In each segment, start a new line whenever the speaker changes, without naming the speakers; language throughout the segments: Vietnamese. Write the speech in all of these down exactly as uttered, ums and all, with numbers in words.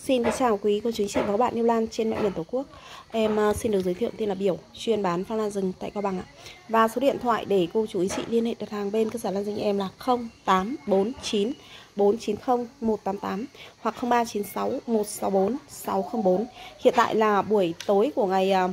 Xin kính chào quý cô chú anh chị và các bạn yêu lan trên mọi miền Tổ quốc. Em uh, xin được giới thiệu tên là Biểu, chuyên bán phong lan rừng tại Cao Bằng ạ. Và số điện thoại để cô chú anh chị liên hệ đặt hàng bên cơ sở lan rừng em là không tám bốn chín bốn chín không một tám tám hoặc không ba chín sáu một sáu bốn sáu không bốn. Hiện tại là buổi tối của ngày uh,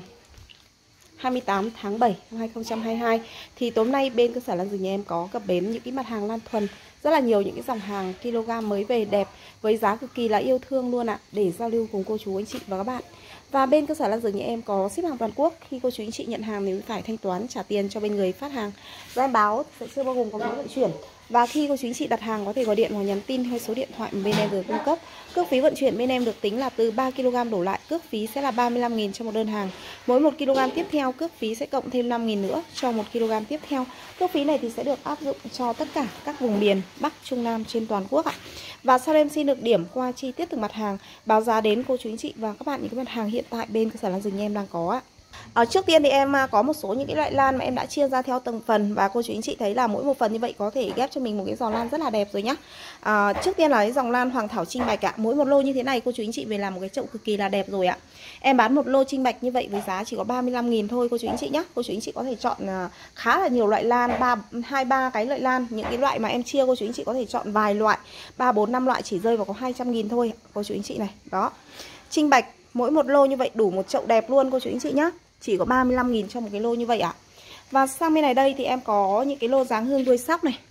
hai mươi tám tháng bảy năm hai nghìn không trăm hai mươi hai thì tối nay bên cơ sở lan rừng nhà em có cập bến những cái mặt hàng lan thuần, rất là nhiều những cái dòng hàng kg mới về đẹp với giá cực kỳ là yêu thương luôn ạ, để giao lưu cùng cô chú anh chị và các bạn. Và bên cơ sở lan rừng nhà em có ship hàng toàn quốc, khi cô chú anh chị nhận hàng thì phải thanh toán trả tiền cho bên người phát hàng. Và em báo sẽ chưa bao gồm có phí vận chuyển. Và khi cô chú anh chị đặt hàng có thể gọi điện hoặc nhắn tin hay số điện thoại mà bên em vừa cung cấp. Cước phí vận chuyển bên em được tính là từ ba ki lô gam đổ lại, cước phí sẽ là ba mươi lăm nghìn cho một đơn hàng. Mỗi một ki lô gam tiếp theo cước phí sẽ cộng thêm năm nghìn nữa cho một ki lô gam tiếp theo. Cước phí này thì sẽ được áp dụng cho tất cả các vùng miền Bắc, Trung, Nam trên toàn quốc ạ. Và sau đây em xin được điểm qua chi tiết từng mặt hàng, báo giá đến cô chú anh chị và các bạn những cái mặt hàng hiện tại bên cơ sở lan rừng nhà em đang có ạ. À, trước tiên thì em có một số những cái loại lan mà em đã chia ra theo từng phần, và cô chú anh chị thấy là mỗi một phần như vậy có thể ghép cho mình một cái giò lan rất là đẹp rồi nhá. À, trước tiên là cái dòng lan Hoàng Thảo Trinh Bạch ạ. Mỗi một lô như thế này cô chú anh chị về làm một cái chậu cực kỳ là đẹp rồi ạ. Em bán một lô Trinh Bạch như vậy với giá chỉ có ba mươi lăm nghìn thôi cô chú anh chị nhá. Cô chú anh chị có thể chọn khá là nhiều loại lan, ba hai ba cái loại lan, những cái loại mà em chia cô chú anh chị có thể chọn vài loại, ba bốn năm loại chỉ rơi vào có hai trăm nghìn thôi cô chú anh chị này. Đó. Trinh Bạch mỗi một lô như vậy đủ một chậu đẹp luôn cô chú anh chị nhá. Chỉ có ba mươi lăm nghìn cho một cái lô như vậy ạ. Và sang bên này đây thì em có những cái lô dáng hương đuôi sóc này.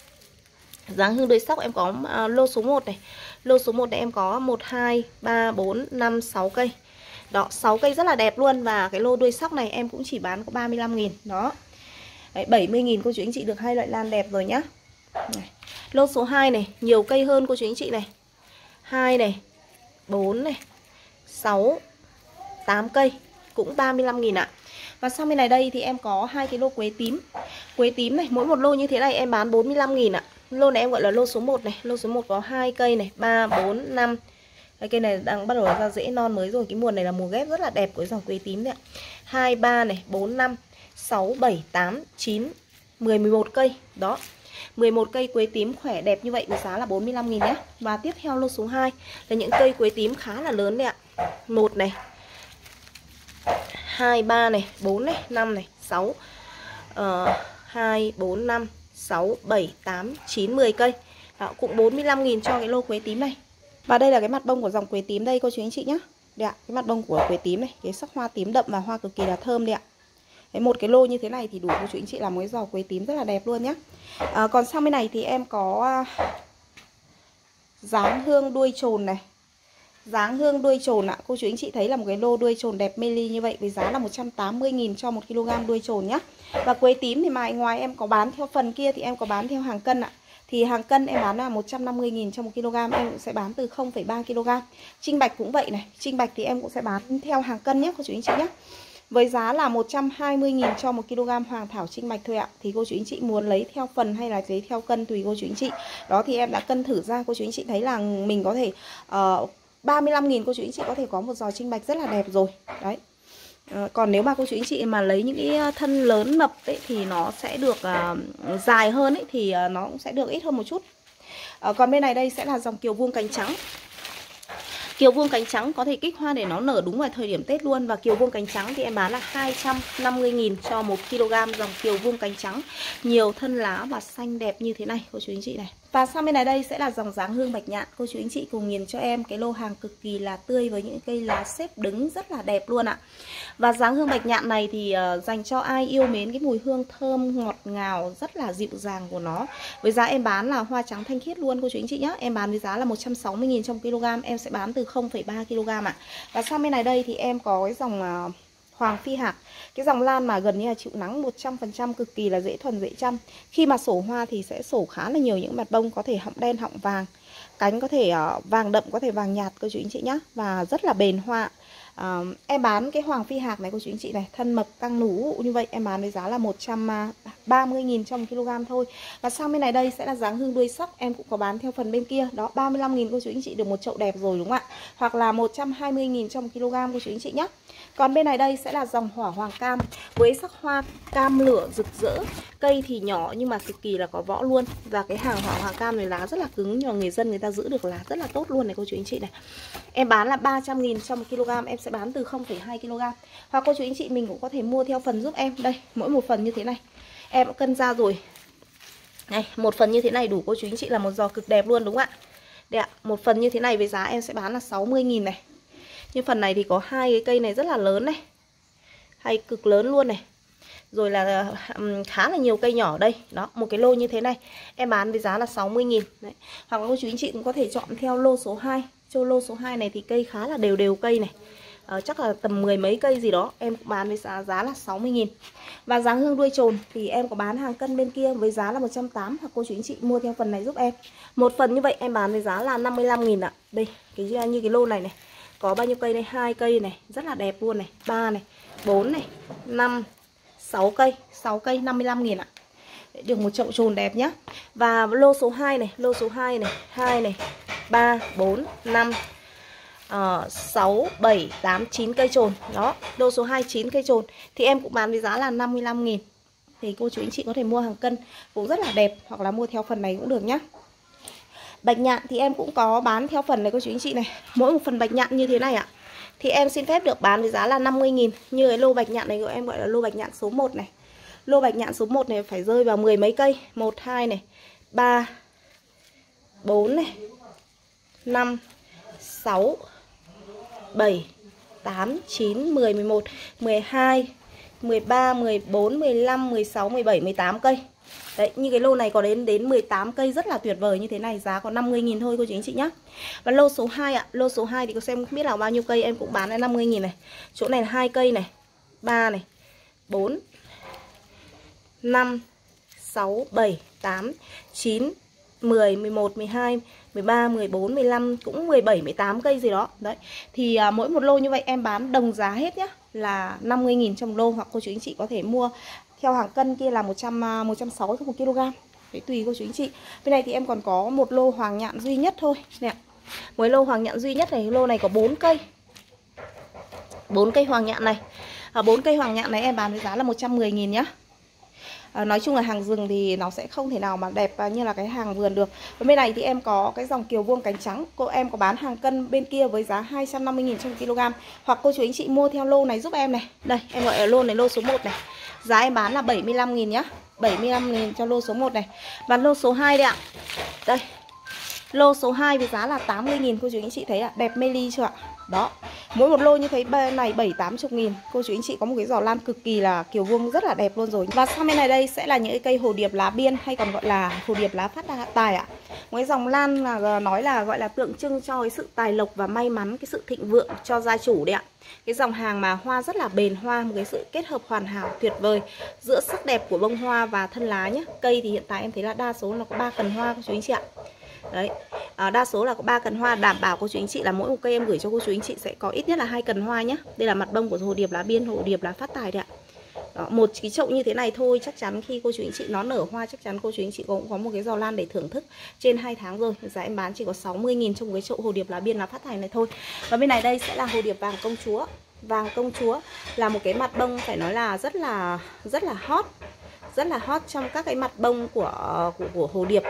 Dáng hương đuôi sóc em có uh, lô số một này. Lô số một này em có một, hai, ba, bốn, năm, sáu cây. Đó, sáu cây rất là đẹp luôn. Và cái lô đuôi sóc này em cũng chỉ bán có ba mươi lăm nghìn. Đó. Đấy, bảy mươi nghìn cô chú anh chị được hai loại lan đẹp rồi nhá. Này. Lô số hai này, nhiều cây hơn cô chú anh chị này. hai này, bốn này, sáu, tám cây. Cũng ba mươi lăm nghìn ạ. Và sang bên này đây thì em có hai cái lô quế tím. Quế tím này, mỗi một lô như thế này em bán bốn mươi lăm nghìn ạ. Lô này em gọi là lô số một này. Lô số một có hai cây này, ba, bốn, năm. Cái cây này đang bắt đầu ra rễ non mới rồi. Cái mùa này là mùa ghép rất là đẹp của dòng quế tím đấy ạ. hai, ba này, bốn, năm, sáu, bảy, tám, chín, mười, mười một cây. Đó. mười một cây quế tím khỏe đẹp như vậy với giá là bốn mươi lăm nghìn nhé. Và tiếp theo lô số hai là những cây quế tím khá là lớn đấy ạ. một này, hai, ba này, bốn này, năm này, sáu, hai, bốn, năm, sáu, bảy, tám, chín, mười cây. Đó, cũng bốn mươi lăm nghìn cho cái lô quế tím này. Và đây là cái mặt bông của dòng quế tím đây cô chú anh chị nhé. Đây ạ, cái mặt bông của quế tím này, cái sắc hoa tím đậm và hoa cực kỳ là thơm đây ạ. Đấy, một cái lô như thế này thì đủ cô chú anh chị làm một cái giò quế tím rất là đẹp luôn nhé. À, còn sang bên này thì em có dáng hương đuôi trồn này. Dáng hương đuôi trồn ạ. Cô chú anh chị thấy là một cái lô đuôi trồn đẹp mê ly như vậy với giá là một trăm tám mươi nghìn cho một ki lô gam đuôi trồn nhá. Và quế tím thì mà ngoài em có bán theo phần kia thì em có bán theo hàng cân ạ. Thì hàng cân em bán là một trăm năm mươi nghìn cho một ki lô gam, em cũng sẽ bán từ không phẩy ba ki lô gam. Trinh Bạch cũng vậy này. Trinh Bạch thì em cũng sẽ bán theo hàng cân nhé cô chú anh chị nhé. Với giá là một trăm hai mươi nghìn cho một ki lô gam Hoàng Thảo Trinh Bạch thôi ạ. Thì cô chú anh chị muốn lấy theo phần hay là lấy theo cân tùy cô chú anh chị. Đó thì em đã cân thử ra, cô chú anh chị thấy là mình có thể uh, ba mươi lăm nghìn cô chú anh chị có thể có một giò Trinh Bạch rất là đẹp rồi. Đấy. À, còn nếu mà cô chú anh chị mà lấy những cái thân lớn mập ấy thì nó sẽ được uh, dài hơn ấy thì uh, nó cũng sẽ được ít hơn một chút. Uh, còn bên này đây sẽ là dòng kiều vuông cánh trắng. Kiều vuông cánh trắng có thể kích hoa để nó nở đúng vào thời điểm Tết luôn. Và kiều vuông cánh trắng thì em bán là hai trăm năm mươi nghìn cho một ki lô gam dòng kiều vuông cánh trắng. Nhiều thân lá và xanh đẹp như thế này cô chú anh chị này. Và sang bên này đây sẽ là dòng dáng hương bạch nhạn. Cô chú anh chị cùng nhìn cho em cái lô hàng cực kỳ là tươi với những cây lá xếp đứng rất là đẹp luôn ạ. Và dáng hương bạch nhạn này thì uh, dành cho ai yêu mến cái mùi hương thơm ngọt ngào rất là dịu dàng của nó. Với giá em bán là hoa trắng thanh khiết luôn cô chú anh chị nhé. Em bán với giá là một trăm sáu mươi nghìn trong ki lô gam, em sẽ bán từ không phẩy ba ki lô gam ạ. Và sang bên này đây thì em có cái dòng uh, Hoàng Phi Hạc. Cái dòng lan mà gần như là chịu nắng một trăm phần trăm, cực kỳ là dễ thuần dễ chăm. Khi mà sổ hoa thì sẽ sổ khá là nhiều những mặt bông, có thể họng đen họng vàng, cánh có thể uh, vàng đậm, có thể vàng nhạt cô chú anh chị nhé. Và rất là bền hoa. Uh, em bán cái Hoàng Phi Hạc này cô chú anh chị này, thân mập căng nú như vậy em bán với giá là một trăm ba mươi nghìn trong một ki lô gam thôi. Và sang bên này đây sẽ là dáng hương đuôi sóc, em cũng có bán theo phần bên kia. Đó, ba mươi lăm nghìn cô chú anh chị được một chậu đẹp rồi đúng không ạ? Hoặc là một trăm hai mươi nghìn trong một ki lô gam cô chú anh chị nhé. Còn bên này đây sẽ là dòng hỏa hoàng cam với sắc hoa cam lửa rực rỡ. Cây thì nhỏ nhưng mà cực kỳ là có võ luôn. Và cái hàng hỏa hoàng cam này lá rất là cứng, nhưng mà người dân dân người ta giữ được lá rất là tốt luôn này cô chú anh chị này. Em bán là ba trăm nghìn cho một kg, em sẽ bán từ không phẩy hai ki lô gam. Hoặc cô chú anh chị mình cũng có thể mua theo phần giúp em. Đây, mỗi một phần như thế này em đã cân ra rồi. Này, một phần như thế này đủ cô chú anh chị là một giò cực đẹp luôn đúng không ạ? Đây ạ, một phần như thế này với giá em sẽ bán là sáu mươi nghìn này. Nhưng phần này thì có hai cái cây này rất là lớn này, hay cực lớn luôn này. Rồi là um, khá là nhiều cây nhỏ ở đây. Đó, một cái lô như thế này em bán với giá là sáu mươi nghìn. Đấy. Hoặc là cô chú anh chị cũng có thể chọn theo lô số hai. Châu lô số hai này thì cây khá là đều đều cây này. Ờ, chắc là tầm mười mấy cây gì đó. Em cũng bán với giá, giá là sáu mươi nghìn. Và giá hương đuôi trồn thì em có bán hàng cân bên kia với giá là một trăm tám mươi. Hoặc cô chú anh chị mua theo phần này giúp em. Một phần như vậy em bán với giá là năm mươi lăm nghìn ạ. Đây, cái như cái lô này này. Có bao nhiêu cây đây? Hai cây này, rất là đẹp luôn này. Ba này, bốn này, năm, sáu cây, sáu cây năm mươi lăm nghìn ạ. Để được một chậu trồn đẹp nhá. Và lô số hai này, lô số hai này, hai này, ba, bốn, năm, sáu, bảy, tám, chín cây trồn. Đó, lô số hai chín cây trồn thì em cũng bán với giá là năm mươi lăm nghìn. Thì cô chú anh chị có thể mua hàng cân cũng rất là đẹp, hoặc là mua theo phần này cũng được nhá. Bạch nhạn thì em cũng có bán theo phần này cô chú anh chị này. Mỗi một phần bạch nhạn như thế này ạ, thì em xin phép được bán với giá là năm mươi nghìn. Như cái lô bạch nhạn này em gọi là lô bạch nhạn số một này. Lô bạch nhạn số một này phải rơi vào mười mấy cây. một, hai này, ba, bốn này, năm, sáu, bảy, tám, chín, mười, mười một, mười hai, mười ba, mười bốn, mười lăm, mười sáu, mười bảy, mười tám cây. Đấy, như cái lô này có đến đến mười tám cây rất là tuyệt vời như thế này, giá có năm mươi nghìn thôi cô chú anh chị nhá. Và lô số hai ạ, lô số hai thì cô xem không biết là bao nhiêu cây em cũng bán là năm mươi nghìn này. Chỗ này là hai cây này, ba này, bốn, năm, sáu, bảy, tám, chín, mười, mười một, mười hai, mười ba, mười bốn, mười lăm, cũng mười bảy, mười tám cây gì đó. Đấy. Thì à, mỗi một lô như vậy em bán đồng giá hết nhá, là năm mươi nghìn trong lô. Hoặc cô chú anh chị có thể mua theo hàng cân kia là một trăm, một trăm sáu mươi cho một ki lô gam. Đấy, tùy cô chú anh chị. Bên này thì em còn có một lô hoàng nhạn duy nhất thôi nè. Mỗi lô hoàng nhạn duy nhất này, lô này có bốn cây. bốn cây hoàng nhạn này. À, bốn cây hoàng nhạn này em bán với giá là một trăm mười nghìn nhá. À, nói chung là hàng rừng thì nó sẽ không thể nào mà đẹp như là cái hàng vườn được. Và bên này thì em có cái dòng kiều vuông cánh trắng. Cô em có bán hàng cân bên kia với giá hai trăm năm mươi nghìn trong một ki lô gam. Hoặc cô chú anh chị mua theo lô này giúp em này. Đây, em gọi là lô này, lô số một này. Giá em bán là bảy mươi lăm nghìn nhá. bảy mươi lăm nghìn cho lô số một này. Và lô số hai đây ạ. Đây. Lô số hai với giá là tám mươi nghìn. Cô chú anh chị thấy ạ, đẹp mê ly chưa ạ? Đó. Mỗi một lô như thế này bảy tám mươi nghìn. Cô chú anh chị có một cái giỏ lan cực kỳ là kiều vuông rất là đẹp luôn rồi. Và sang bên này đây sẽ là những cái cây hồ điệp lá biên, hay còn gọi là hồ điệp lá phát tài ạ. Một cái dòng lan là nói là gọi là tượng trưng cho cái sự tài lộc và may mắn, cái sự thịnh vượng cho gia chủ đấy ạ. Cái dòng hàng mà hoa rất là bền hoa, một cái sự kết hợp hoàn hảo tuyệt vời giữa sắc đẹp của bông hoa và thân lá nhé. Cây thì hiện tại em thấy là đa số là có ba cần hoa cô chú anh chị ạ. Đấy, à, đa số là có ba cần hoa, đảm bảo cô chú anh chị là mỗi một cây em gửi cho cô chú anh chị sẽ có ít nhất là hai cần hoa nhé. Đây là mặt bông của hồ điệp lá biên, hồ điệp lá phát tài đấy ạ. Đó, một cái chậu như thế này thôi chắc chắn khi cô chú anh chị nó nở hoa chắc chắn cô chú anh chị cũng có một cái giò lan để thưởng thức trên hai tháng rồi. Giá em bán chỉ có sáu mươi nghìn trong một cái chậu hồ điệp lá biên lá phát tài này thôi. Và bên này đây sẽ là hồ điệp vàng công chúa. Vàng công chúa là một cái mặt bông phải nói là rất là rất là hot, rất là hot trong các cái mặt bông của của, của hồ điệp.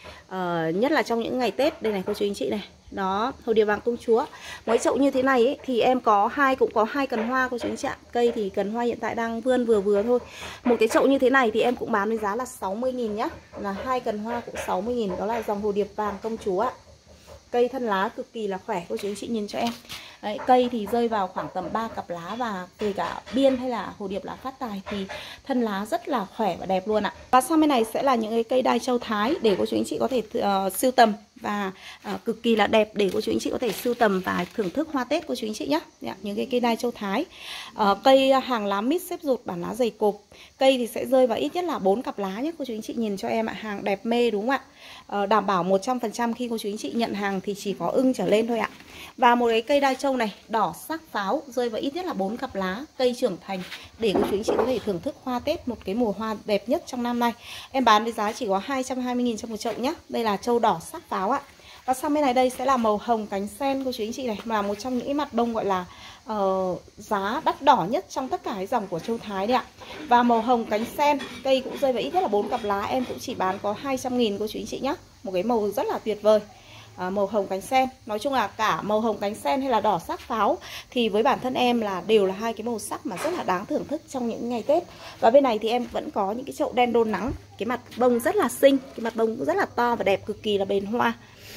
Uh, nhất là trong những ngày Tết. Đây này cô chú anh chị này. Đó, hồ điệp vàng công chúa. Mấy chậu như thế này ấy, thì em có hai cũng có hai cần hoa cô chú anh chị ạ. Cây thì cần hoa hiện tại đang vươn vừa vừa thôi. Một cái chậu như thế này thì em cũng bán với giá là sáu mươi nghìn nhá. Là hai cần hoa cũng sáu mươi nghìn. Đó là dòng hồ điệp vàng công chúa ạ. Cây thân lá cực kỳ là khỏe cô chú anh chị nhìn cho em. Đấy, cây thì rơi vào khoảng tầm ba cặp lá, và kể cả biên hay là hồ điệp lá phát tài thì thân lá rất là khỏe và đẹp luôn ạ. Và sang bên này sẽ là những cái cây đai châu Thái để cô chú anh chị có thể uh, sưu tầm và uh, cực kỳ là đẹp để cô chú anh chị có thể sưu tầm và thưởng thức hoa Tết cô chú anh chị nhé. Những cái cây đai châu Thái, uh, cây hàng lá mít xếp rụt bản lá dày cộp. Cây thì sẽ rơi vào ít nhất là bốn cặp lá nhé cô chú anh chị nhìn cho em ạ. Hàng đẹp mê đúng không ạ? Uh, đảm bảo một trăm phần trăm khi cô chú anh chị nhận hàng thì chỉ có ưng trở lên thôi ạ. Và một cái cây đai châu này đỏ sắc pháo rơi vào ít nhất là bốn cặp lá, cây trưởng thành để cô chú anh chị có thể thưởng thức hoa Tết, một cái mùa hoa đẹp nhất trong năm nay. Em bán với giá chỉ có hai trăm hai mươi nghìn trong một chậu nhé. Đây là châu đỏ sắc pháo ạ. Và sang bên này đây sẽ là màu hồng cánh sen cô chú anh chị này, mà một trong những mặt bông gọi là uh, giá đắt đỏ nhất trong tất cả cái dòng của châu Thái đấy ạ. Và màu hồng cánh sen, cây cũng rơi vào ít nhất là bốn cặp lá, em cũng chỉ bán có hai trăm nghìn cô chú anh chị nhé. Một cái màu rất là tuyệt vời. à, màu hồng cánh sen. Nói chung là cả màu hồng cánh sen hay là đỏ sắc pháo thì với bản thân em là đều là hai cái màu sắc mà rất là đáng thưởng thức trong những ngày Tết. Và bên này thì em vẫn có những cái chậu đen đôn nắng, cái mặt bông rất là xinh, cái mặt bông cũng rất là to và đẹp, cực kỳ là bền hoa.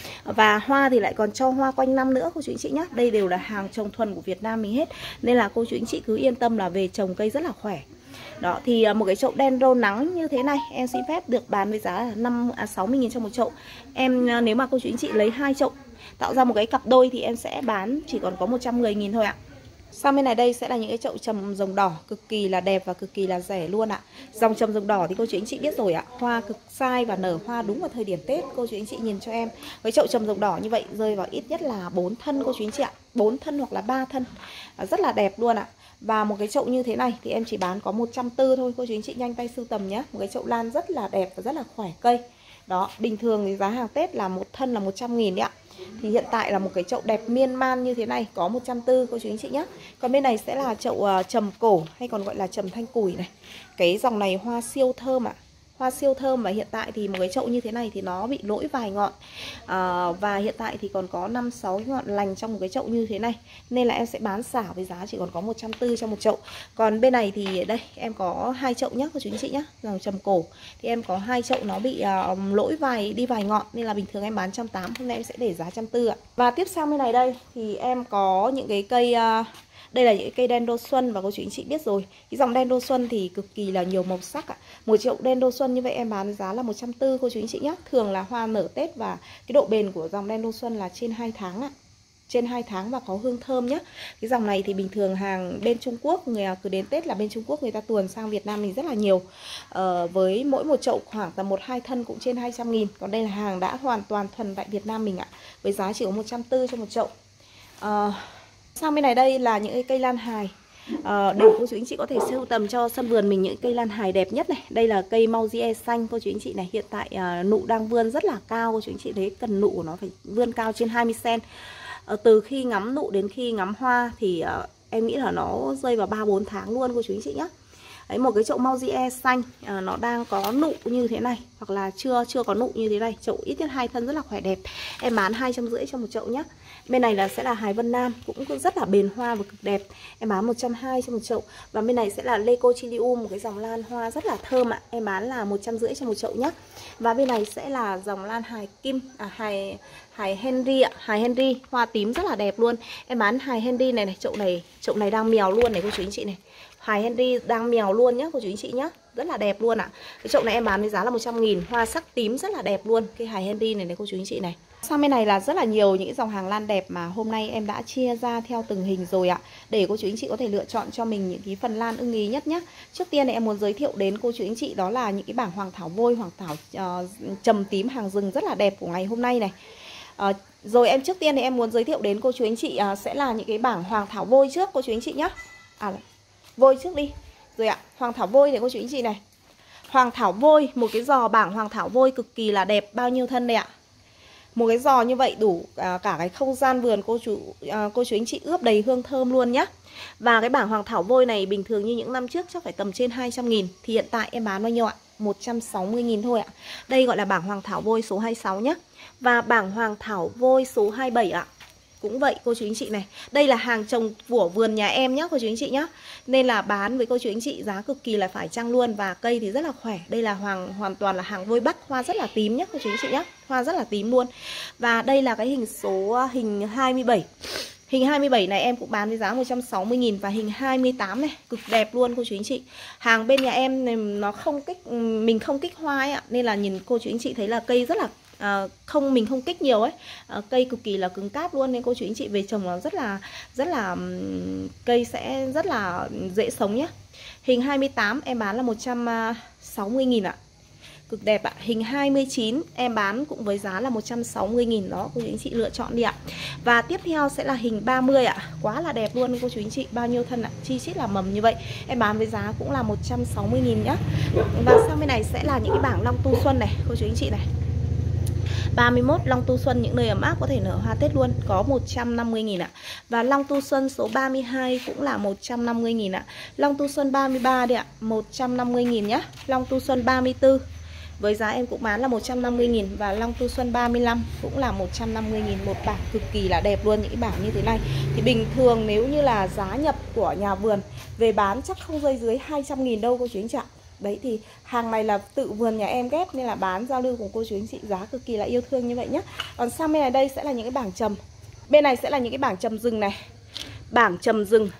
Và hoa thì lại còn cho hoa quanh năm nữa cô chú anh chị nhé. Đây đều là hàng trồng thuần của Việt Nam mình hết, nên là cô chú anh chị cứ yên tâm là về trồng cây rất là khỏe. Đó, thì một cái chậu đen rô nắng như thế này em xin phép được bán với giá là năm à, sáu mươi nghìn trong một chậu. Em nếu mà cô chú anh chị lấy hai chậu tạo ra một cái cặp đôi thì em sẽ bán chỉ còn có một trăm mười nghìn thôi ạ. Sang bên này đây sẽ là những cái chậu trầm rồng đỏ cực kỳ là đẹp và cực kỳ là rẻ luôn ạ. Dòng trầm rồng đỏ thì cô chú anh chị biết rồi ạ, hoa cực sai và nở hoa đúng vào thời điểm Tết. Cô chú anh chị nhìn cho em với chậu trầm rồng đỏ như vậy rơi vào ít nhất là bốn thân cô chú anh chị ạ, bốn thân hoặc là ba thân, rất là đẹp luôn ạ. Và một cái chậu như thế này thì em chỉ bán có một trăm tư mươi thôi, cô chú anh chị nhanh tay sưu tầm nhé. Một cái chậu lan rất là đẹp và rất là khỏe cây. Đó, bình thường thì giá hàng Tết là một thân là một trăm nghìn đấy ạ. Thì hiện tại là một cái chậu đẹp miên man như thế này có một trăm tư mươi cô chú anh chị nhé. Còn bên này sẽ là chậu uh, trầm cổ hay còn gọi là trầm thanh củi này. Cái dòng này hoa siêu thơm ạ. Hoa siêu thơm và hiện tại thì một cái chậu như thế này thì nó bị lỗi vài ngọn à, và hiện tại thì còn có năm sáu ngọn lành trong một cái chậu như thế này, nên là em sẽ bán xả với giá chỉ còn có một trăm tư mươi trong một chậu. Còn bên này thì đây em có hai chậu nhé cô chú anh chị nhé. Dòng trầm cổ thì em có hai chậu nó bị uh, lỗi vài đi vài ngọn, nên là bình thường em bán một trăm tám mươi, hôm nay em sẽ để giá một trăm tư mươi ạ. Và tiếp sang bên này đây thì em có những cái cây uh, đây là những cây đen đô xuân và cô chú anh chị biết rồi. Cái dòng đen đô xuân thì cực kỳ là nhiều màu sắc ạ. Một chậu đen đô xuân như vậy em bán giá là một trăm tư mươi cô chú anh chị nhé. Thường là hoa nở Tết và cái độ bền của dòng đen đô xuân là trên hai tháng ạ. Trên hai tháng và có hương thơm nhé. Cái dòng này thì bình thường hàng bên Trung Quốc, người cứ đến Tết là bên Trung Quốc người ta tuồn sang Việt Nam mình rất là nhiều. ờ, Với mỗi một chậu khoảng tầm một hai thân cũng trên hai trăm nghìn. Còn đây là hàng đã hoàn toàn thuần tại Việt Nam mình ạ, với giá chỉ có một trăm tư mươi cho một chậu. ờ, Sang bên này đây là những cái cây lan hài à, để cô chú anh chị có thể sưu tầm cho sân vườn mình những cây lan hài đẹp nhất này. Đây là cây Mauzier xanh cô chú anh chị này. Hiện tại à, nụ đang vươn rất là cao cô chú anh chị thấy, cần nụ của nó phải vươn cao trên hai mươi xăng ti mét. à, Từ khi ngắm nụ đến khi ngắm hoa thì à, em nghĩ là nó rơi vào ba bốn tháng luôn cô chú anh chị nhé. Đấy, một cái chậu Mauzier xanh à, nó đang có nụ như thế này hoặc là chưa chưa có nụ như thế này, chậu ít nhất hai thân rất là khỏe đẹp, em bán hai trăm rưỡi cho một chậu nhé. Bên này là sẽ là hài Vân Nam cũng rất là bền hoa và cực đẹp, em bán một trăm hai mươi cho một chậu. Và bên này sẽ là Leucochilium, một cái dòng lan hoa rất là thơm ạ, em bán là một trăm rưỡi cho một chậu nhé. Và bên này sẽ là dòng lan hài Kim à, hài hài Henry ạ, hài Henry hoa tím rất là đẹp luôn, em bán hài Henry này này, chậu này chậu này đang mèo luôn này cô chú anh chị này. Hài Henry đang mèo luôn nhé cô chú anh chị nhé, rất là đẹp luôn ạ. Cái chậu này em bán với giá là một trăm nghìn, hoa sắc tím rất là đẹp luôn, cái hài Henry này này cô chú anh chị này. Sang bên này là rất là nhiều những dòng hàng lan đẹp mà hôm nay em đã chia ra theo từng hình rồi ạ, để cô chú anh chị có thể lựa chọn cho mình những cái phần lan ưng ý nhất nhé. Trước tiên này em muốn giới thiệu đến cô chú anh chị đó là những cái bảng hoàng thảo vôi, hoàng thảo uh, trầm tím hàng rừng rất là đẹp của ngày hôm nay này. Uh, rồi em trước tiên thì em muốn giới thiệu đến cô chú anh chị uh, sẽ là những cái bảng hoàng thảo vôi trước cô chú anh chị nhé. À, vôi trước đi. Rồi ạ, hoàng thảo vôi này cô chú anh chị này. Hoàng thảo vôi, một cái giò bảng hoàng thảo vôi cực kỳ là đẹp, bao nhiêu thân đây ạ? Một cái giò như vậy đủ à, cả cái không gian vườn cô chú à, cô chú anh chị ướp đầy hương thơm luôn nhá. Và cái bảng hoàng thảo vôi này bình thường như những năm trước chắc phải tầm trên hai trăm nghìn, thì hiện tại em bán bao nhiêu ạ? một trăm sáu mươi nghìn thôi ạ. Đây gọi là bảng hoàng thảo vôi số hai mươi sáu nhá. Và bảng hoàng thảo vôi số hai mươi bảy ạ. Cũng vậy cô chú anh chị này. Đây là hàng trồng của vườn nhà em nhá cô chú anh chị nhá. Nên là bán với cô chú anh chị giá cực kỳ là phải chăng luôn. Và cây thì rất là khỏe. Đây là hoàng hoàn toàn là hàng vôi Bắc, hoa rất là tím nhá cô chú anh chị nhá. Hoa rất là tím luôn. Và đây là cái hình số hình hai mươi bảy. Hình hai mươi bảy này em cũng bán với giá một trăm sáu mươi nghìn. Và hình hai mươi tám này cực đẹp luôn cô chú anh chị. Hàng bên nhà em này nó không kích, mình không kích hoa ấy ạ. Nên là nhìn cô chú anh chị thấy là cây rất là À, không mình không kích nhiều ấy, à, cây cực kỳ là cứng cáp luôn, nên cô chú anh chị về trồng nó rất là rất là cây sẽ rất là dễ sống nhé. Hình hai mươi tám em bán là một trăm sáu mươi nghìn ạ, cực đẹp ạ. Hình hai mươi chín em bán cũng với giá là một trăm sáu mươi nghìn đó, cô chú anh chị lựa chọn đi ạ. Và tiếp theo sẽ là hình ba mươi ạ, quá là đẹp luôn cô chú anh chị, bao nhiêu thân ạ, chi chít là mầm như vậy, em bán với giá cũng là một trăm sáu mươi nghìn nhá. Và sang bên này sẽ là những cái bảng long tu xuân này cô chú anh chị này. ba mươi mốt long tu xuân những nơi ấm áp có thể nở hoa Tết luôn, có một trăm năm mươi nghìn ạ. Và long tu xuân số ba mươi hai cũng là một trăm năm mươi nghìn ạ. Long tu xuân ba mươi ba đi ạ, một trăm năm mươi nghìn nhá. Long tu xuân ba mươi tư với giá em cũng bán là một trăm năm mươi nghìn. Và Long Tu Xuân ba mươi lăm cũng là một trăm năm mươi nghìn, một bảng cực kỳ là đẹp luôn. Những cái bảng như thế này thì bình thường nếu như là giá nhập của nhà vườn về bán chắc không rơi dưới hai trăm nghìn đâu cô chú anh chị ạ. Đấy thì hàng này là tự vườn nhà em ghép nên là bán giao lưu cùng cô chú anh chị giá cực kỳ là yêu thương như vậy nhé. Còn sang bên này đây sẽ là những cái bảng trầm. Bên này sẽ là những cái bảng trầm rừng này. Bảng trầm rừng.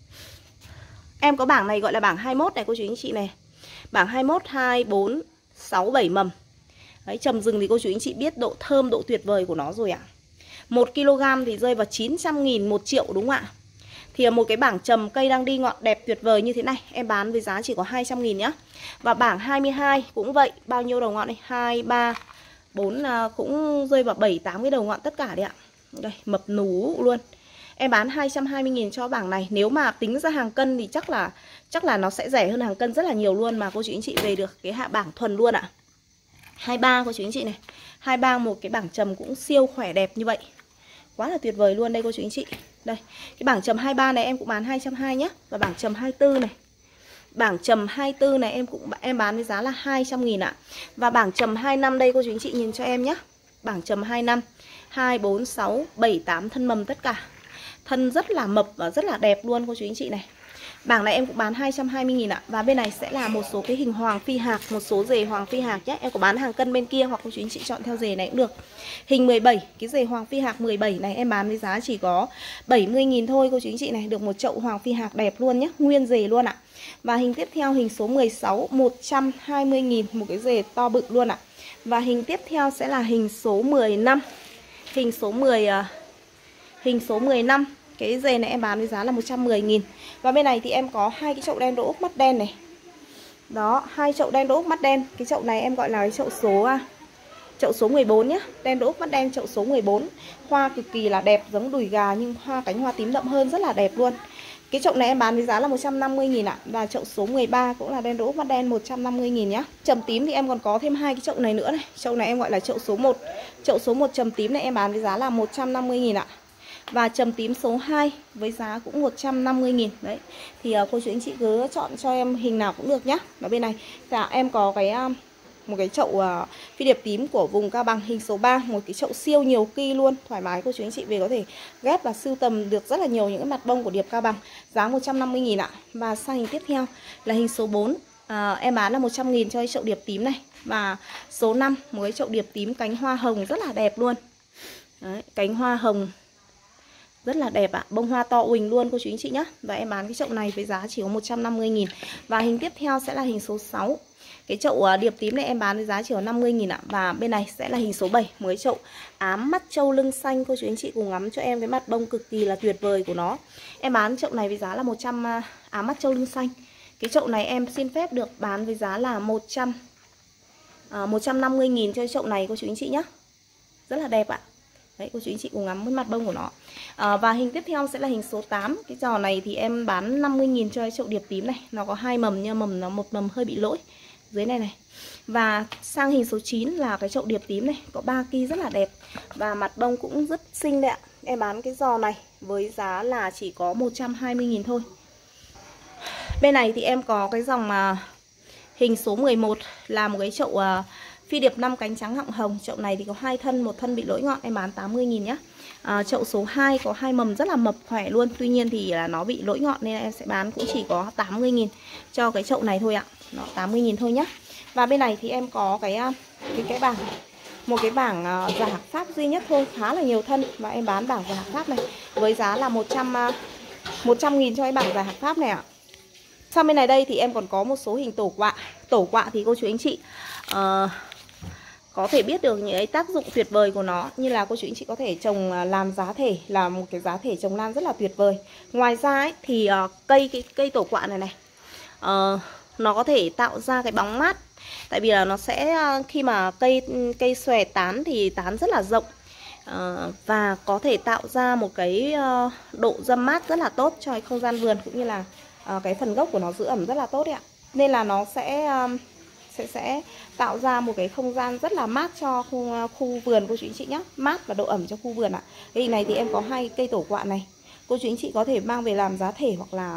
Em có bảng này gọi là bảng hai mươi mốt này cô chú anh chị này. Bảng hai mươi mốt, hai, bốn, sáu, bảy mầm. Đấy, trầm rừng thì cô chú anh chị biết độ thơm, độ tuyệt vời của nó rồi ạ. một ki lô gam thì rơi vào chín trăm nghìn, một triệu đúng không ạ? Thì một cái bảng trầm cây đang đi ngọn đẹp tuyệt vời như thế này em bán với giá chỉ có hai trăm nghìn nhá. Và bảng hai mươi hai cũng vậy. Bao nhiêu đầu ngọn này? hai, ba, bốn cũng rơi vào bảy, tám cái đầu ngọn tất cả đấy ạ. Đây, mập nú luôn. Em bán hai trăm hai mươi nghìn cho bảng này. Nếu mà tính ra hàng cân thì chắc là chắc là nó sẽ rẻ hơn hàng cân rất là nhiều luôn. Mà cô chú anh chị về được cái hạ bảng thuần luôn ạ. hai mươi ba cô chú anh chị này. hai mươi ba một cái bảng trầm cũng siêu khỏe đẹp như vậy. Quá là tuyệt vời luôn đây cô chú anh chị. Đây, cái bảng trầm hai mươi ba này em cũng bán hai trăm hai mươi nhé. Và bảng trầm hai mươi tư này. Bảng trầm hai mươi tư này em cũng em bán với giá là hai trăm nghìn ạ. Và bảng trầm hai mươi lăm đây cô chú anh chị nhìn cho em nhé. Bảng trầm hai mươi lăm, hai, bốn, sáu, bảy, tám thân mầm tất cả. Thân rất là mập và rất là đẹp luôn cô chú anh chị này. Bảng này em cũng bán hai trăm hai mươi nghìn ạ. Và bên này sẽ là một số cái hình hoàng phi hạc, một số rề hoàng phi hạc nhé. Em có bán hàng cân bên kia hoặc cô chú anh chị chọn theo rề này cũng được. Hình mười bảy, cái rề hoàng phi hạc mười bảy này em bán với giá chỉ có bảy mươi nghìn thôi cô chú anh chị này. Được một chậu hoàng phi hạc đẹp luôn nhé, nguyên rề luôn ạ. Và hình tiếp theo hình số mười sáu, một trăm hai mươi nghìn, một cái rề to bự luôn ạ. Và hình tiếp theo sẽ là hình số mười lăm. Hình số mười Hình số mười lăm. Cái dề này em bán với giá là một trăm mười nghìn. Và bên này thì em có hai cái chậu đen đỗ úc mắt đen này. Đó, hai chậu đen đỗ úc mắt đen. Cái chậu này em gọi là cái chậu số Chậu số mười bốn nhé. Đen đỗ úc mắt đen chậu số mười bốn. Hoa cực kỳ là đẹp, giống đùi gà nhưng hoa cánh hoa tím đậm hơn, rất là đẹp luôn. Cái chậu này em bán với giá là một trăm năm mươi nghìn ạ. Và chậu số mười ba cũng là đen đỗ úc mắt đen, một trăm năm mươi nghìn nhá. Trầm tím thì em còn có thêm hai cái chậu này nữa này. Chậu này em gọi là chậu số một. Chậu số một trầm tím này em bán với giá là một trăm năm mươi nghìn ạ. Và trầm tím số hai với giá cũng một trăm năm mươi nghìn. Đấy. Thì uh, cô chú anh chị cứ chọn cho em hình nào cũng được nhá. Và bên này là em có cái uh, một cái chậu uh, phi điệp tím của vùng Cao Bằng hình số ba. Một cái chậu siêu nhiều ki luôn. Thoải mái cô chú anh chị về có thể ghép và sưu tầm được rất là nhiều những cái mặt bông của điệp Cao Bằng. Giá một trăm năm mươi nghìn ạ. Và sang hình tiếp theo là hình số bốn. uh, Em bán là một trăm nghìn cho cái chậu điệp tím này. Và số năm, một cái chậu điệp tím cánh hoa hồng rất là đẹp luôn. Đấy, cánh hoa hồng rất là đẹp ạ, bông hoa to uỳnh luôn cô chú anh chị nhé. Và em bán cái chậu này với giá chỉ có một trăm năm mươi nghìn. Và hình tiếp theo sẽ là hình số sáu. Cái chậu điệp tím này em bán với giá chỉ có năm mươi nghìn ạ. Và bên này sẽ là hình số bảy, mới chậu ám mắt trâu lưng xanh. Cô chú anh chị cùng ngắm cho em cái mặt bông cực kỳ là tuyệt vời của nó. Em bán chậu này với giá là một trăm ám mắt trâu lưng xanh. Cái chậu này em xin phép được bán với giá là một trăm à, một trăm năm mươi nghìn cho chậu này cô chú anh chị nhé. Rất là đẹp ạ. Đấy, cô chú anh chị cùng ngắm cái mặt bông của nó. à, Và hình tiếp theo sẽ là hình số tám. Cái giò này thì em bán năm mươi nghìn cho cái chậu điệp tím này. Nó có hai mầm nhưng mầm nó một mầm hơi bị lỗi dưới này này. Và sang hình số chín là cái chậu điệp tím này. Có ba ki rất là đẹp. Và mặt bông cũng rất xinh đấy ạ. Em bán cái giò này với giá là chỉ có một trăm hai mươi nghìn thôi. Bên này thì em có cái dòng mà hình số mười một là một cái chậu uh, phi điệp năm cánh trắng họng hồng. Chậu này thì có hai thân, một thân bị lỗi ngọn, em bán tám mươi nghìn nhá. à, Chậu số hai có hai mầm rất là mập khỏe luôn. Tuy nhiên thì là nó bị lỗi ngọn nên em sẽ bán cũng chỉ có tám mươi nghìn cho cái chậu này thôi ạ. Nó tám mươi nghìn thôi nhá. Và bên này thì em có cái cái, cái bảng, một cái bảng uh, giả hạc Pháp duy nhất thôi, khá là nhiều thân. Và em bán bảng giả hạc Pháp này với giá là một trăm nghìn cho cái bảng giả hạc Pháp này ạ. Sang bên này đây thì em còn có một số hình tổ quạ. Tổ quạ thì cô chú anh chị uh, có thể biết được những cái tác dụng tuyệt vời của nó. Như là cô chú anh chị có thể trồng làm giá thể, là một cái giá thể trồng lan rất là tuyệt vời. Ngoài ra ấy, thì uh, cây cái cây tổ quạ này này uh, nó có thể tạo ra cái bóng mát. Tại vì là nó sẽ uh, khi mà cây cây xòe tán thì tán rất là rộng. Uh, và có thể tạo ra một cái uh, độ râm mát rất là tốt cho cái không gian vườn, cũng như là uh, cái phần gốc của nó giữ ẩm rất là tốt đấy ạ. Nên là nó sẽ uh, sẽ sẽ tạo ra một cái không gian rất là mát cho khu, khu vườn cô chú anh chị nhé, mát và độ ẩm cho khu vườn ạ. Cái này thì em có hai cây tổ quạ này, cô chú anh chị có thể mang về làm giá thể hoặc là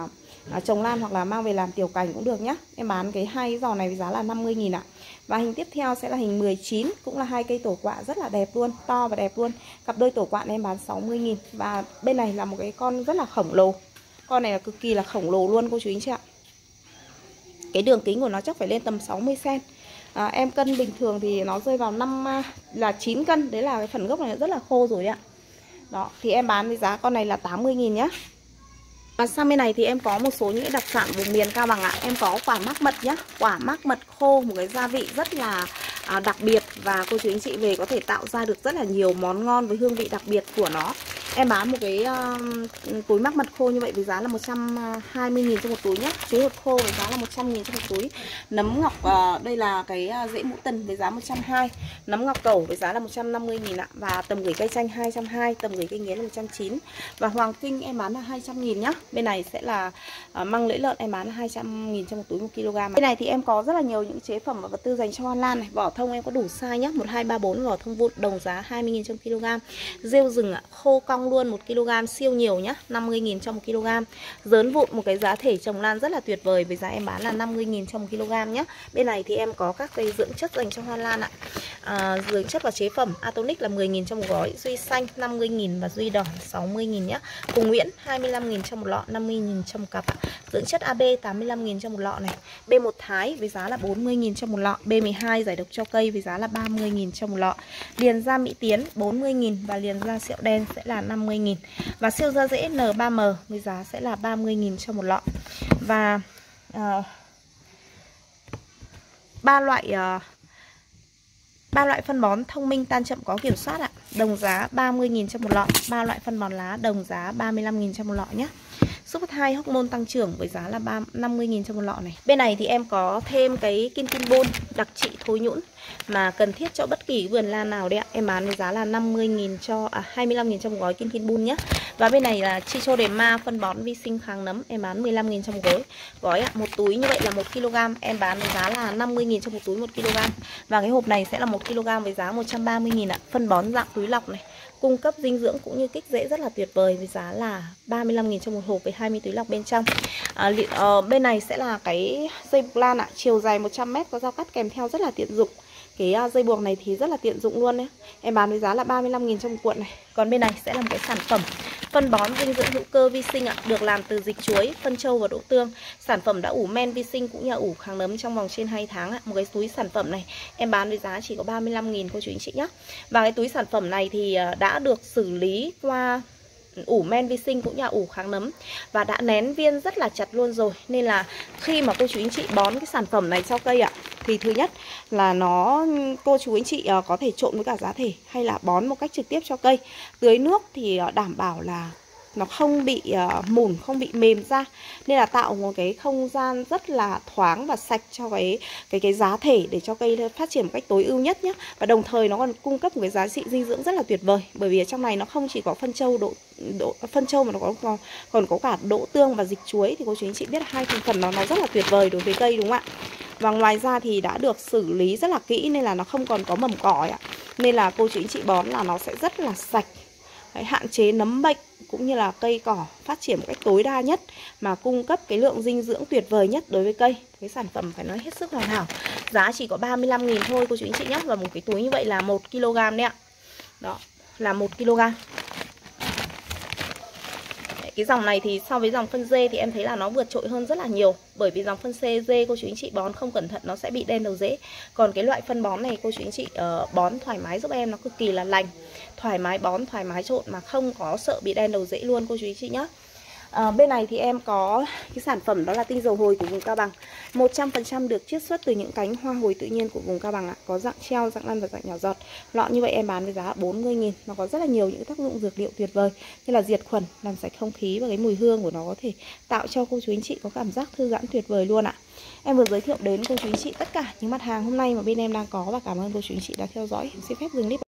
à, trồng lan hoặc là mang về làm tiểu cảnh cũng được nhá. Em bán cái hai cái giò này với giá là năm mươi nghìn ạ. Và hình tiếp theo sẽ là hình mười chín, cũng là hai cây tổ quạ rất là đẹp luôn, to và đẹp luôn. Cặp đôi tổ quạ này em bán sáu mươi nghìn. Và bên này là một cái con rất là khổng lồ. Con này là cực kỳ là khổng lồ luôn cô chú anh chị ạ. Cái đường kính của nó chắc phải lên tầm sáu mươi xăng ti mét. À, em cân bình thường thì nó rơi vào năm là chín cân. Đấy là cái phần gốc này rất là khô rồi ạ. Đó, thì em bán với giá con này là tám mươi nghìn nhá. Và sang bên này thì em có một số những đặc sản vùng miền Cao Bằng ạ. Em có quả mắc mật nhá. Quả mắc mật khô, một cái gia vị rất là à, đặc biệt. Và cô chú anh chị về có thể tạo ra được rất là nhiều món ngon với hương vị đặc biệt của nó. Em bán một cái uh, túi mắc mật khô như vậy với giá là một trăm hai mươi nghìn cho một túi nhé. Chuối hột khô với giá là một trăm nghìn cho một túi. Nấm ngọc, uh, đây là cái uh, rễ mũ tần với giá một trăm hai mươi. Nấm ngọc cẩu với giá là một trăm năm mươi nghìn ạ. Và tầm gửi cây chanh hai trăm hai mươi, tầm gửi cây nghiến là một trăm chín mươi. Và hoàng kinh em bán là hai trăm nghìn nhá. Bên này sẽ là uh, măng lưỡi lợn em bán là hai trăm nghìn cho một túi một ki lô gam. Bên này thì em có rất là nhiều những chế phẩm và vật tư dành cho hoa lan này. Vỏ thông em có đủ size nhá, một hai ba bốn, vỏ thông vụn đồng giá hai mươi nghìn cho một ki lô gam. Rêu rừng ạ, khô cong luôn một ki lô gam, siêu nhiều nhá, năm mươi nghìn cho một ki lô gam. Dớn vụn, một cái giá thể trồng lan rất là tuyệt vời với giá em bán là năm mươi nghìn cho một ki lô gam nhá. Bên này thì em có các cây dưỡng chất dành cho hoa lan ạ. À, dưỡng chất và chế phẩm Atonic là mười nghìn cho một gói, Duy xanh năm mươi nghìn và Duy đỏ sáu mươi nghìn nhá. Cùng Nguyễn hai mươi lăm nghìn cho một lọ, năm mươi nghìn cho một cặp ạ. Dưỡng chất a bê tám mươi lăm nghìn cho một lọ này. B một Thái với giá là bốn mươi nghìn cho một lọ. B mười hai giải độc cho cây với giá là ba mươi nghìn cho một lọ. Liền da Mỹ Tiến bốn mươi nghìn và liền da sẹo đen sẽ là năm mươi nghìn. Và siêu da rễ N ba M với giá sẽ là ba mươi nghìn cho một lọ. Và uh, ba loại uh, ba loại phân bón thông minh tan chậm có kiểm soát ạ. Đồng giá ba mươi nghìn cho một lọ. Ba loại phân bón lá đồng giá ba mươi lăm nghìn cho một lọ nhé. Super hai hormone tăng trưởng với giá là năm mươi nghìn cho một lọ này. Bên này thì em có thêm cái Kin Kin Bôn đặc trị thối nhũn mà cần thiết cho bất kỳ vườn lan nào đấy ạ. Em bán với giá là năm mươi nghìn cho à, hai mươi lăm nghìn cho một gói Kin Kin Bôn nhé. Và bên này là Trichoderma phân bón vi sinh kháng nấm, em bán mười lăm nghìn cho một gói. Gói ạ, một túi như vậy là một ki lô gam, em bán với giá là năm mươi nghìn cho một túi một ki lô gam. Và cái hộp này sẽ là một ki lô gam với giá một trăm ba mươi nghìn ạ. Phân bón dạng túi lọc này, cung cấp dinh dưỡng cũng như kích rễ rất là tuyệt vời với giá là ba mươi lăm nghìn cho một hộp với hai mươi túi lọc bên trong. À, uh, bên này sẽ là cái dây buộc lan ạ, chiều dài một trăm mét, có dao cắt kèm theo rất là tiện dụng. Cái uh, dây buộc này thì rất là tiện dụng luôn đấy. Em bán với giá là ba mươi lăm nghìn cho một cuộn này. Còn bên này sẽ là một cái sản phẩm phân bón dinh dưỡng hữu cơ vi sinh ạ, được làm từ dịch chuối, phân trâu và đỗ tương. Sản phẩm đã ủ men vi sinh cũng như là ủ kháng nấm trong vòng trên hai tháng ạ. Một cái túi sản phẩm này em bán với giá chỉ có ba mươi lăm nghìn cô chú anh chị nhé. Và cái túi sản phẩm này thì đã được xử lý qua ủ men vi sinh cũng như là ủ kháng nấm và đã nén viên rất là chặt luôn rồi. Nên là khi mà cô chú anh chị bón cái sản phẩm này cho cây ạ, thì thứ nhất là nó cô chú anh chị có thể trộn với cả giá thể hay là bón một cách trực tiếp cho cây. Tưới nước thì đảm bảo là nó không bị uh, mùn, không bị mềm ra, nên là tạo một cái không gian rất là thoáng và sạch cho cái cái cái giá thể để cho cây phát triển một cách tối ưu nhất nhé. Và đồng thời nó còn cung cấp một cái giá trị dinh dưỡng rất là tuyệt vời, bởi vì ở trong này nó không chỉ có phân trâu đỗ, đỗ phân trâu mà nó có còn có cả đỗ tương và dịch chuối, thì cô chú anh chị biết hai thành phần nó nó rất là tuyệt vời đối với cây, đúng không ạ? Và ngoài ra thì đã được xử lý rất là kỹ nên là nó không còn có mầm cỏ ạ. Nên là cô chú anh chị bón là nó sẽ rất là sạch. Đấy, hạn chế nấm bệnh cũng như là cây cỏ phát triển một cách tối đa nhất mà cung cấp cái lượng dinh dưỡng tuyệt vời nhất đối với cây. Cái sản phẩm phải nói hết sức hoàn hảo. Giá chỉ có ba mươi lăm nghìn thôi cô chú anh chị nhé. Và một cái túi như vậy là một ki lô gam đấy ạ. Đó, là một ki lô gam. Cái dòng này thì so với dòng phân dê thì em thấy là nó vượt trội hơn rất là nhiều. Bởi vì dòng phân xê dê cô chú anh chị bón không cẩn thận nó sẽ bị đen đầu rễ. Còn cái loại phân bón này cô chú anh chị uh, bón thoải mái giúp em, nó cực kỳ là lành. Thoải mái bón, thoải mái trộn mà không có sợ bị đen đầu rễ luôn cô chú anh chị nhé. À, bên này thì em có cái sản phẩm đó là tinh dầu hồi của vùng Cao Bằng, một trăm phần trăm được chiết xuất từ những cánh hoa hồi tự nhiên của vùng Cao Bằng ạ. Có dạng treo, dạng lăn và dạng nhỏ giọt. Lọ như vậy em bán với giá bốn mươi nghìn. Nó có rất là nhiều những tác dụng dược liệu tuyệt vời như là diệt khuẩn, làm sạch không khí, và cái mùi hương của nó có thể tạo cho cô chú anh chị có cảm giác thư giãn tuyệt vời luôn ạ. Em vừa giới thiệu đến cô chú anh chị tất cả những mặt hàng hôm nay mà bên em đang có, và cảm ơn cô chú anh chị đã theo dõi. Em xin phép dừng clip.